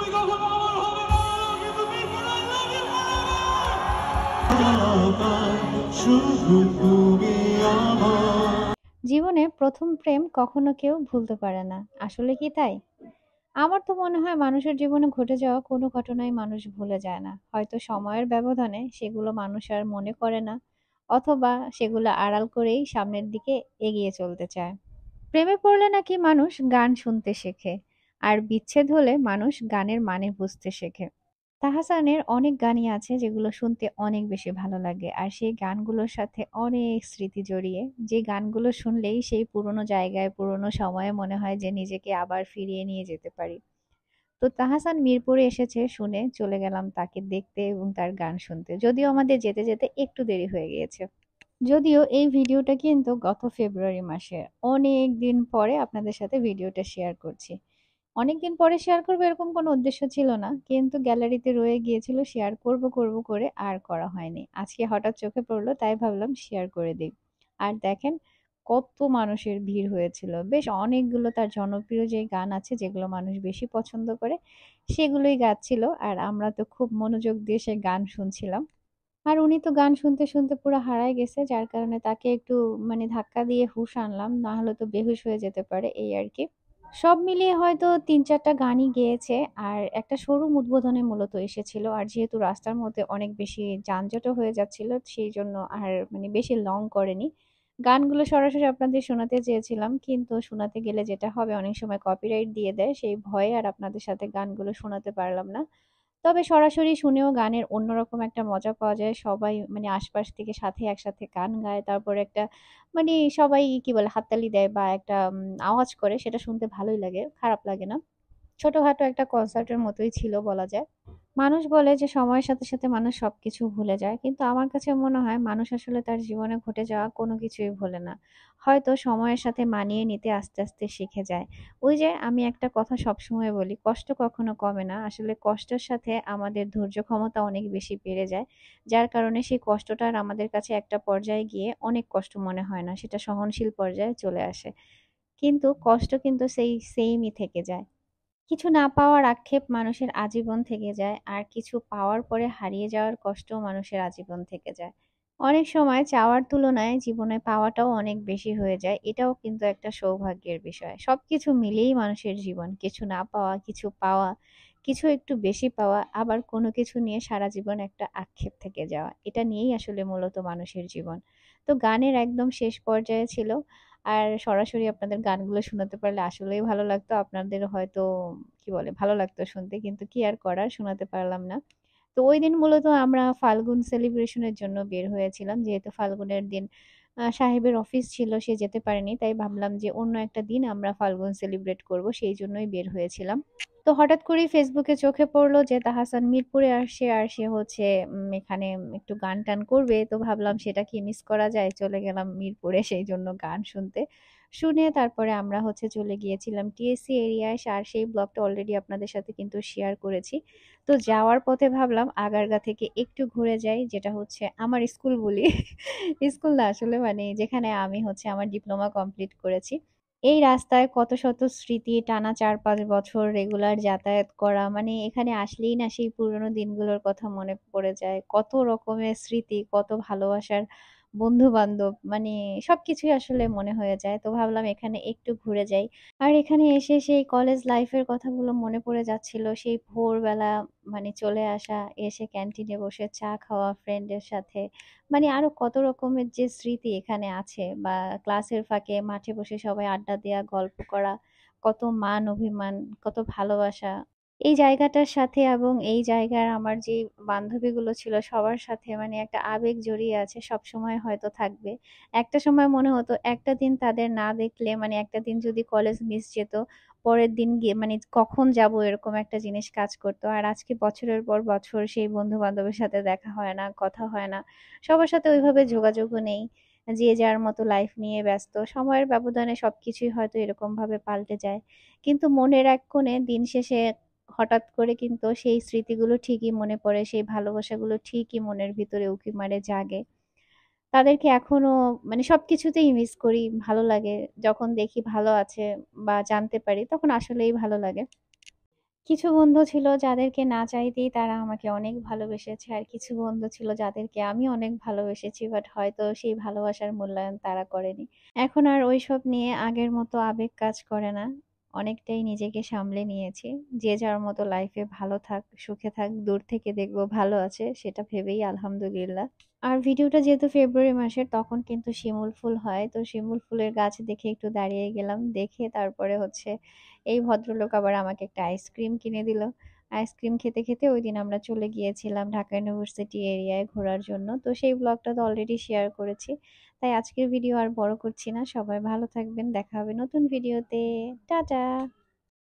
জীবনে প্রথম প্রেম কখনো কেউ ভুলতে পারে না, আসলে কি তাই? আমার তো মনে হয় মানুষের জীবনে ঘটে যাওয়া কোনো ঘটনাই মানুষ ভুলে যায় না। হয়তো সময়ের ব্যবধানে সেগুলো মানুষ আর মনে করে না, অথবা সেগুলো আড়াল করেই সামনের দিকে এগিয়ে চলতে চায়। প্রেমে পড়লে নাকি মানুষ গান শুনতে শেখে, আর বিচ্ছেদ হলে মানুষ গানের মানে বুঝতে শেখে। তাহসানের অনেক গানই আছে যেগুলো শুনতে অনেক বেশি ভালো লাগে, আর সেই গানগুলোর সাথে অনেক স্মৃতি জড়িয়ে, যে গানগুলো শুনলেই সেই পুরোনো জায়গায় পুরোনো সময়ে মনে হয় যে নিজেকে আবার ফিরিয়ে নিয়ে যেতে পারি। তো তাহসান মিরপুরে এসেছে শুনে চলে গেলাম তাকে দেখতে এবং তার গান শুনতে, যদিও আমাদের যেতে যেতে একটু দেরি হয়ে গিয়েছে। যদিও এই ভিডিওটা কিন্তু গত ফেব্রুয়ারি মাসে, অনেক দিন পরে আপনাদের সাথে ভিডিওটা শেয়ার করছি। অনেকদিন পরে শেয়ার করবো এরকম কোনো উদ্দেশ্য ছিল না, কিন্তু গ্যালারিতে রয়ে গিয়েছিল, শেয়ার করব করব করে আর করা হয়নি। আজকে হঠাৎ চোখে পড়লো তাই ভাবলাম শেয়ার করে দিই। আর দেখেন কত মানুষের ভিড় হয়েছিল, বেশ অনেকগুলো তার জনপ্রিয় যে গান আছে যেগুলো মানুষ বেশি পছন্দ করে সেগুলোই গাচ্ছিল, আর আমরা তো খুব মনোযোগ দিয়ে সে গান শুনছিলাম। আর উনি তো গান শুনতে শুনতে পুরো হারায় গেছে, যার কারণে তাকে একটু ধাক্কা দিয়ে হুঁশ আনলাম, না হলে তো বেহুশ হয়ে যেতে পারে, এই আর কি। সব মিলিয়ে হয়তো ৩-৪টা গানই গেয়েছে, আর একটা শোরুম উদ্বোধনে মূলত এসেছিল। আর যেহেতু রাস্তার মধ্যে অনেক বেশি যানজটও হয়ে যাচ্ছিল, সেই জন্য আর বেশি লং করেনি। গানগুলো সরাসরি আপনাদের শোনাতে চেয়েছিলাম, কিন্তু শোনাতে গেলে যেটা হবে অনেক সময় কপিরাইট দিয়ে দেয়, সেই ভয়ে আর আপনাদের সাথে গানগুলো শোনাতে পারলাম না। তবে সরাসরি শুনেও গানের অন্যরকম একটা মজা পাওয়া যায়। সবাই আশপাশ থেকে সাথে একসাথে গান গায়। তারপরে একটা সবাই কি বলে হাততালি দেয় বা একটা আওয়াজ করে, সেটা শুনতে ভালোই লাগে, খারাপ লাগে না। ছোটখাটো একটা কনসার্টের মতোই ছিল বলা যায়। মানুষ বলে যে সময়ের সাথে সাথে মানুষ সবকিছু ভুলে যায়, কিন্তু আমার কাছে মনে হয় মানুষ আসলে তার জীবনে ঘটে যাওয়া কোনো কিছুই ভোলে না। হয়তো সময়ের সাথে মানিয়ে নিতে আস্তে আস্তে শিখে যায়। ওই যে আমি একটা কথা সবসময় বলি, কষ্ট কখনো কমে না, আসলে কষ্টের সাথে আমাদের ধৈর্য ক্ষমতা অনেক বেশি বেড়ে যায়। যার কারণে সেই কষ্টটা আর আমাদের কাছে একটা পর্যায়ে গিয়ে অনেক কষ্ট মনে হয় না, সেটা সহনশীল পর্যায়ে চলে আসে। কিন্তু কষ্ট কিন্তু সেই সেমই থেকে যায়। কিছু না পাওয়ার আক্ষেপ মানুষের আজীবন থেকে যায়, আর কিছু পাওয়ার পরে হারিয়ে যাওয়ার কষ্টও মানুষের আজীবন থেকে যায়। অনেক সময় চাওয়ার তুলনায় জীবনে পাওয়াটাও অনেক বেশি হয়ে যায়, এটাও কিন্তু একটা সৌভাগ্যের বিষয়। সবকিছু মিলিয়েই মানুষের জীবন, কিছু না পাওয়া, কিছু পাওয়া, কিছু একটু বেশি পাওয়া, আবার কোনো কিছু নিয়ে সারা জীবন একটা আক্ষেপ থেকে যাওয়া, এটা নিয়েই আসলে মূলত মানুষের জীবন। তো গানের একদম শেষ পর্যায়ে ছিল, আর সরাসরি আপনাদের গানগুলো শোনাতে পারলে আসলেই ভালো লাগতো। আপনাদের হয়তো কি বলে ভালো লাগতো শুনতে, কিন্তু কি আর করার, শোনাতে পারলাম না। তো ওইদিন মূলত আমরা ফাল্গুন সেলিব্রেশনের জন্য বের হয়েছিলাম, যেহেতু ফাল্গুনের দিন সাহেবের অফিস ছিল, সে যেতে পারেনি, তাই ভাবলাম যে অন্য একটা দিন আমরা ফাল্গুন সেলিব্রেট করব, সেই জন্যই বের হয়েছিলাম। তো হঠাৎ করেই ফেসবুকে চোখে পড়লো যে তাহসান মিরপুরে আসছে, আর সে হচ্ছে এখানে একটু গান টান করবে, তো ভাবলাম সেটা কি মিস করা যায়, চলে গেলাম মিরপুরে সেই জন্য গান শুনতে। শুনে তারপরে আমরা হচ্ছে চলে গিয়েছিলাম টিএসসি এরিয়ায়, আর সেই ব্লগটা অলরেডি আপনাদের সাথে কিন্তু শেয়ার করেছি। তো যাওয়ার পথে ভাবলাম আগারগা থেকে একটু ঘুরে যাই, যেটা হচ্ছে আমার স্কুল বলি স্কুল না আসলে, যেখানে আমি হচ্ছে আমার ডিপ্লোমা কমপ্লিট করেছি। এই রাস্তায় কত শত স্মৃতি, টানা ৪-৫ বছর রেগুলার যাতায়াত করা, এখানে আসলেই না সেই পুরোনো দিনগুলোর কথা মনে পড়ে যায়। কত রকমের স্মৃতি, কত ভালোবাসার বন্ধু বান্ধব, সবকিছুই আসলে মনে হয়ে যায়। তো ভাবলাম এখানে একটু ঘুরে যাই। আর এখানে এসে সেই কলেজ লাইফের কথাগুলো মনে পড়ে যাচ্ছিল, সেই ভোরবেলা চলে আসা, এসে ক্যান্টিনে বসে চা খাওয়া ফ্রেন্ডের সাথে, আরো কত রকমের যে স্মৃতি এখানে আছে, বা ক্লাসের ফাঁকে মাঠে বসে সবাই আড্ডা দেওয়া, গল্প করা, কত মান অভিমান, কত ভালোবাসা। এই জায়গাটার সাথে এবং এই জায়গার আমার যে বান্ধবীগুলো ছিল সবার সাথে একটা আবেগ জড়িয়ে আছে, সব সময় হয়তো থাকবে। একটা সময় মনে হতো একটা দিন তাদের না দেখলে, একটা দিন যদি কলেজ মিস যেত, পরের দিন গিয়ে কখন যাব এরকম একটা জিনিস কাজ করতো। আর আজকে বছরের পর বছর সেই বন্ধু বান্ধবের সাথে দেখা হয় না, কথা হয় না, সবার সাথে ওইভাবে যোগাযোগও নেই। যে যার মতো লাইফ নিয়ে ব্যস্ত, সময়ের ব্যবধানে সবকিছুই হয়তো এরকম ভাবে পাল্টে যায়। কিন্তু মনের এক কোণে দিন শেষে হঠাৎ করে কিন্তু সেই স্মৃতিগুলো ঠিকই মনে পড়ে, সেই ভালোবাসাগুলো ঠিকই মনের ভিতরে উঁকি মারে, জাগে। তাদেরকে এখনো সবকিছুতেই মিস করি, ভালো লাগে। যখন দেখি ভালো আছে বা জানতে পারি, তখন আসলেই ভালো লাগে। কিছু বন্ধু ছিল যাদেরকে না চাইতেই তারা আমাকে অনেক ভালোবেসেছে। আর কিছু বন্ধু ছিল যাদেরকে আমি অনেক ভালোবেসেছি। বাট হয়তো সেই ভালোবাসার মূল্যায়ন তারা করেনি। এখন আর ওইসব নিয়ে আগের মতো আবেগ কাজ করে না। অনেকটাই নিজেকে সামলে নিয়েছি। যে যার মতো লাইফে ভালো থাক, সুখে থাক, দূর থেকে দেখবো ভালো আছে সেটা ভেবেই আলহামদুলিল্লাহ। আর ভিডিওটা যেহেতু ফেব্রুয়ারি মাসের, তখন কিন্তু শিমুল ফুল হয়। তো শিমুল ফুলের গাছ দেখে একটু দাঁড়িয়ে গেলাম। দেখে তারপরে হচ্ছে এই ভদ্রলোক আবার আমাকে একটা আইসক্রিম কিনে দিল। আইসক্রিম খেতে খেতে ওইদিন আমরা চলে গিয়েছিলাম ঢাকা ইউনিভার্সিটি এরিয়ায় ঘোরার জন্য। তো সেই ব্লগটা তো অলরেডি শেয়ার করেছি। তাই আজকের ভিডিও আর বড় করছি না। সবাই ভালো থাকবেন। দেখা হবে নতুন ভিডিওতে। টাটা।